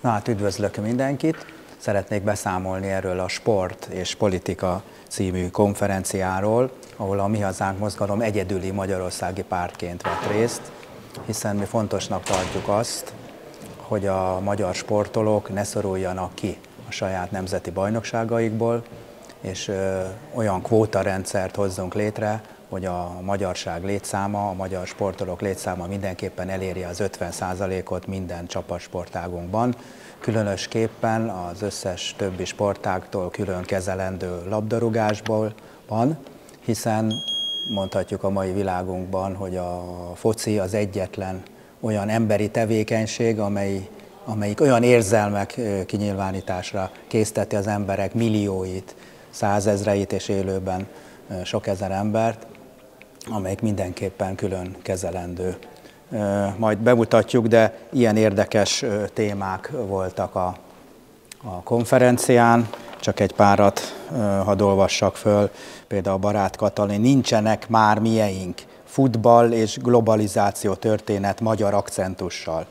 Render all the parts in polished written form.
Na hát üdvözlök mindenkit! Szeretnék beszámolni erről a Sport és Politika című konferenciáról, ahol a Mi Hazánk Mozgalom egyedüli magyarországi pártként vett részt, hiszen mi fontosnak tartjuk azt, hogy a magyar sportolók ne szoruljanak ki a saját nemzeti bajnokságaikból, és olyan kvótarendszert hozzunk létre, hogy a magyarság létszáma, a magyar sportolók létszáma mindenképpen eléri az 50%-ot minden csapatsportágunkban. Különösképpen az összes többi sportágtól külön kezelendő labdarúgásból van, hiszen mondhatjuk a mai világunkban, hogy a foci az egyetlen olyan emberi tevékenység, amelyik olyan érzelmek kinyilvánításra készteti az emberek millióit, százezreit és élőben sok ezer embert, amelyik mindenképpen külön kezelendő. Majd bemutatjuk, de ilyen érdekes témák voltak a konferencián, csak egy párat hadd olvassak föl, például Barát Katalin, nincsenek már mieink, futball és globalizáció történet magyar akcentussal.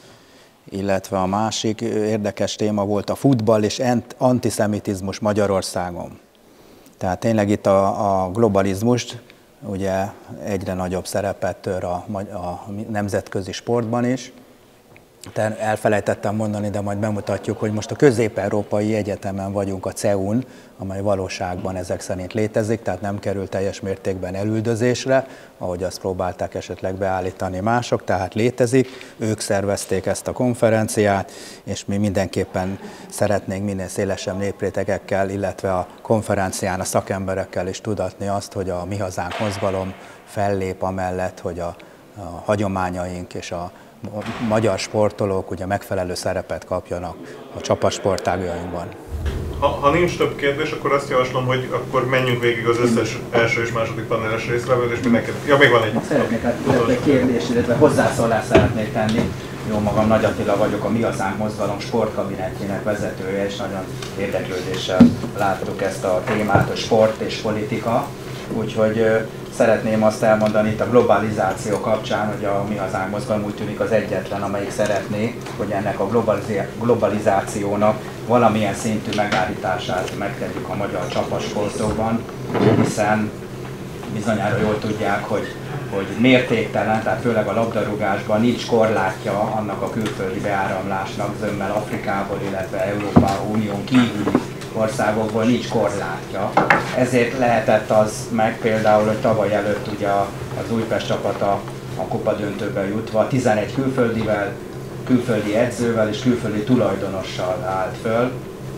Illetve a másik érdekes téma volt a futball és antiszemitizmus Magyarországon. Tehát tényleg itt a globalizmust ugye egyre nagyobb szerepet tör a nemzetközi sportban is. Elfelejtettem mondani, de majd bemutatjuk, hogy most a Közép-Európai Egyetemen vagyunk, a CEU-n, amely valóságban ezek szerint létezik, tehát nem kerül teljes mértékben elüldözésre, ahogy azt próbálták esetleg beállítani mások, tehát létezik, ők szervezték ezt a konferenciát, és mi mindenképpen szeretnénk minél szélesebb néprétegekkel, illetve a konferencián a szakemberekkel is tudatni azt, hogy a Mi Hazánk Mozgalom fellép amellett, hogy a hagyományaink és a magyar sportolók ugye megfelelő szerepet kapjanak a csapatsportágainkban. Ha nincs több kérdés, akkor azt javaslom, hogy akkor menjünk végig az összes első és második paneles részlevel, és mindenki... Ja, még van egy. Szeretnék egy kérdést, illetve hozzászólást szeretnék tenni. Jó magam, Nagy Attila vagyok, a Mi Hazánk Mozgalom sportkabinetjének vezetője, és nagyon érdeklődéssel láttuk ezt a témát, a sport és politika. Úgyhogy szeretném azt elmondani itt a globalizáció kapcsán, hogy a Mi Hazánk Mozgalom úgy tűnik az egyetlen, amelyik szeretné, hogy ennek a globalizációnak valamilyen szintű megállítását megtegyük a magyar csapatsportokban, hiszen bizonyára jól tudják, hogy mértéktelen, tehát főleg a labdarúgásban nincs korlátja annak a külföldi beáramlásnak zömmel Afrikából, illetve Európa Unión kívüli országokból nincs korlátja. Ezért lehetett az meg például, hogy tavaly előtt ugye az Újpest csapata a kupadöntőbe jutva 11 külföldi edzővel és külföldi tulajdonossal állt föl.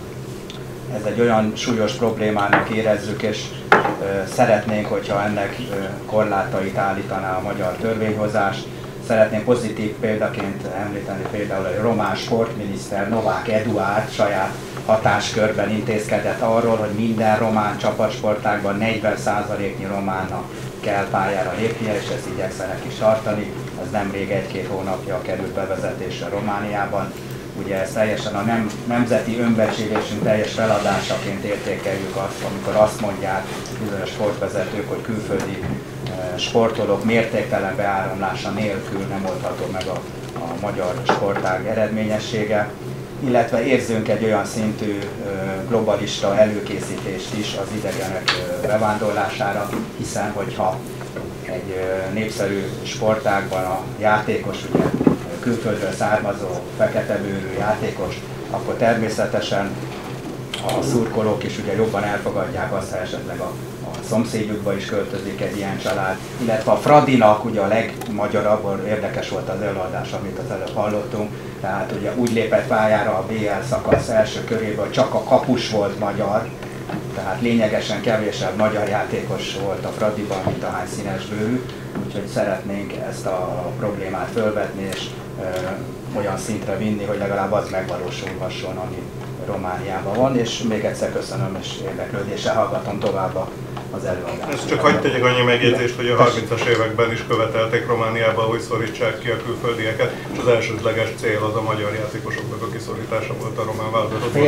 Ez egy olyan súlyos problémának érezzük, és szeretnénk, hogyha ennek korlátait állítaná a magyar törvényhozás. Szeretném pozitív példaként említeni például, hogy a román sportminiszter Novák Eduárd saját hatáskörben intézkedett arról, hogy minden román csapatsportágban 40%-nyi románnak kell pályára lépnie, és ezt igyekszenek is tartani. Ez nemrég 1-2 hónapja került bevezetésre Romániában. Ugye ez teljesen a nemzeti önbecsülésünk teljes feladásaként értékeljük azt, amikor azt mondják bizonyos sportvezetők, hogy külföldi sportolók mértéktelen beáramlása nélkül nem oldható meg a magyar sportág eredményessége, illetve érzünk egy olyan szintű globalista előkészítést is az idegenek bevándorlására, hiszen hogyha egy népszerű sportágban a játékos, ugye külföldről származó feketebőrű játékos, akkor természetesen a szurkolók is ugye jobban elfogadják azt, ha esetleg a szomszédjukba is költözik egy ilyen család, illetve a Fradinak ugye a legmagyarabb, érdekes volt az előadás, amit az előbb hallottunk, tehát ugye úgy lépett pályára a BL szakasz első köréből, csak a kapus volt magyar, tehát lényegesen kevésebb magyar játékos volt a Fradiban, mint ahány színesbőrű, úgyhogy szeretnénk ezt a problémát fölvetni és olyan szintre vinni, hogy legalább az megvalósulhasson, ami Romániában van, és még egyszer köszönöm és érdeklődéssel hallgatom tovább a az előadást. Ezt csak hagyd tegyek annyi megjegyzést, hogy a 30-as években is követelték Romániában, hogy szorítsák ki a külföldieket, és az elsődleges cél az a magyar játékosoknak a kiszorítása volt a román válogatottban.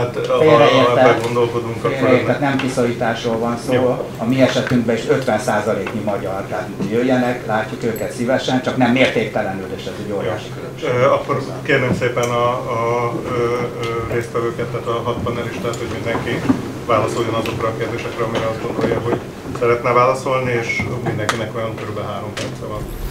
Félreértett, nem kiszorításról van szó. Jó. A mi esetünkben is 50%-nyi magyar, tehát jöjjenek, látjuk őket szívesen, csak nem mértéktelenül, és ez egy óriási különbség. Akkor kérném szépen a résztvevőket, tehát a 6 panelistát, hogy mindenki válaszoljon azokra a kérdésekre, amire azt gondolja, hogy szeretne válaszolni, és mindenkinek olyan kb. 3 perce van.